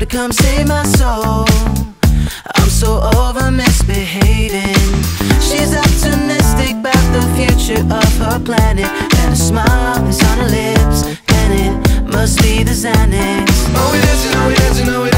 come save my soul. I'm so over misbehaving. She's optimistic about the future of her planet, and a smile is on her lips, and it must be the Xanax. Oh, we dancing, oh, we dancing, oh, we dancing.